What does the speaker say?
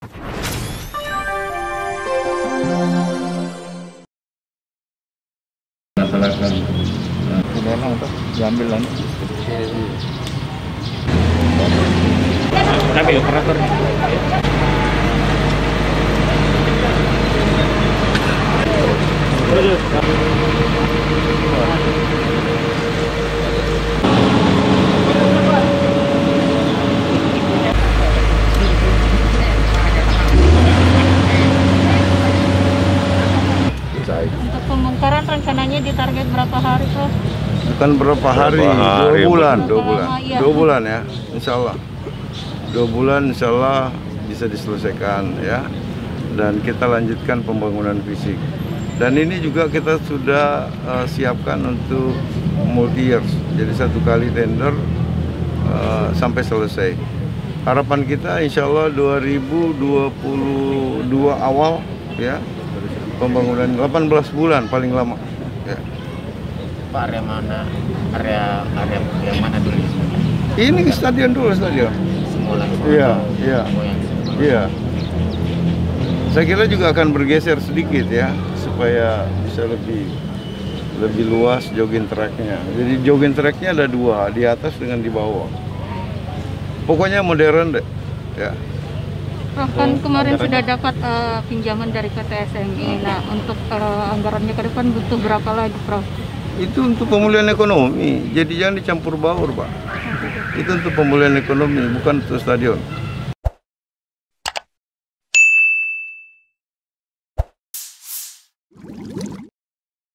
Masalahkan udah enak tuh, diambil lah. Tapi operator. Untuk pembongkaran rencananya ditarget berapa hari, Prof? Bukan berapa hari, 2 bulan, 2 bulan, Iya. 2 bulan ya, insya Allah. 2 bulan insya Allah bisa diselesaikan ya. Dan kita lanjutkan pembangunan fisik. Dan ini juga kita sudah siapkan untuk multi years, jadi 1 kali tender sampai selesai. Harapan kita insya Allah 2022 awal ya, pembangunan 18 bulan paling lama. Ya. Pak, area mana? Area yang mana dulu? Ini stadion dulu, stadion. Semula. Iya, iya. Semua yang semula. Iya. Saya kira juga akan bergeser sedikit ya, supaya bisa lebih luas jogging tracknya. Jadi jogging tracknya ada 2, di atas dengan di bawah. Pokoknya modern deh. Ya. Prof, kan kemarin sudah dapat pinjaman dari PT SMI. Nah, untuk anggarannya ke depan butuh berapa lagi, Prof? Itu untuk pemulihan ekonomi. Jadi jangan dicampur baur, Pak. Itu untuk pemulihan ekonomi, bukan untuk stadion.